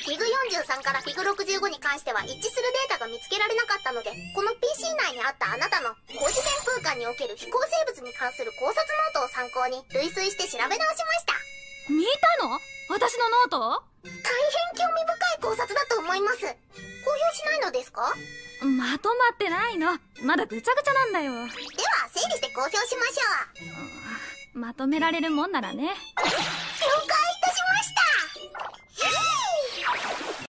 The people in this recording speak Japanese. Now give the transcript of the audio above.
フィグ43からフィグ65に関しては一致するデータが見つけられなかったので、この PC 内にあったあなたの高次元空間における飛行生物に関する考察ノートを参考に類推して調べ直しました。 見たの？私のノート？ 大変興味深い考察だと思います。公表しないのですか？ まとまってないの。まだぐちゃぐちゃなんだよ。 では整理して公表しましょう。 まとめられるもんならね。